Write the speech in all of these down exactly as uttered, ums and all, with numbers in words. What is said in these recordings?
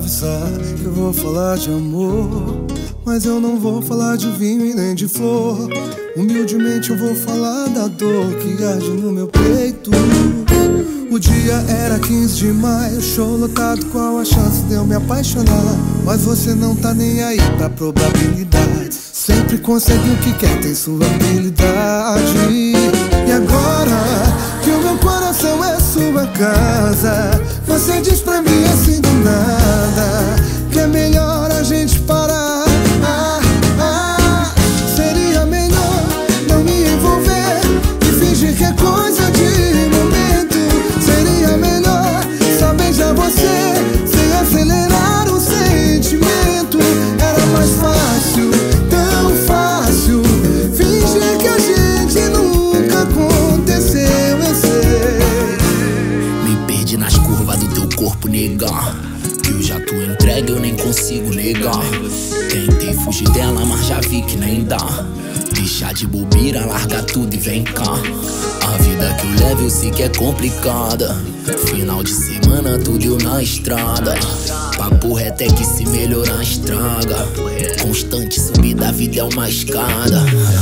avisar que eu vou falar de amor, mas eu não vou falar de vinho e nem de flor. Humildemente eu vou falar da dor que arde no meu peito. O dia era quinze de maio, show lotado, qual a chance de eu me apaixonar? Mas você não tá nem aí pra probabilidade. Sempre consegue o que quer, tem sua habilidade. E agora que o meu coração é sua casa, você diz pra mim assim do nada que é melhor a gente parar. ah, ah, Seria melhor não me envolver e fingir que é coisa de momento. Seria melhor só beijar você sem acelerar o sentimento. Era mais fácil, tão fácil, fingir que a gente nunca aconteceu, eu sei. Me perdi nas curvas do teu corpo, negar, que eu já tô entregue, eu nem consigo negar. Tentei fugir dela, mas já vi que nem dá. Deixa de bobeira, larga tudo e vem cá. A vida que eu levo eu sei que é complicada. Final de semana tudo eu na estrada. Papo reto é que se melhorar estraga. Constante subida, a vida é uma escada.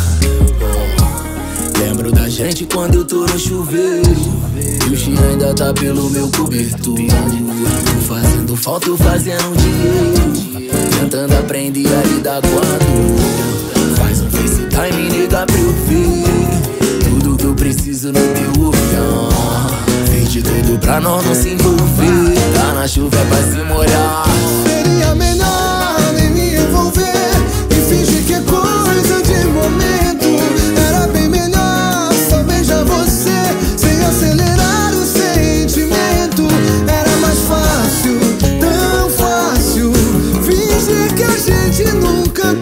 Lembro da gente quando eu tô no chuveiro e o X ainda tá pelo meu cobertor. Fazendo falta, eu fazendo dinheiro, tentando aprender a lidar com a dor. Faz um FaceTime, nega, pra eu ver tudo que eu preciso no teu olhar. Fiz de tudo pra nós não se envolver, tá na chuva é pra se molhar. Seria melhor nem me envolver e fingir que é coisa de momento. Era bem melhor só beijar você sem acelerar o sentimento. Era mais fácil, tão fácil, fingir que a gente nunca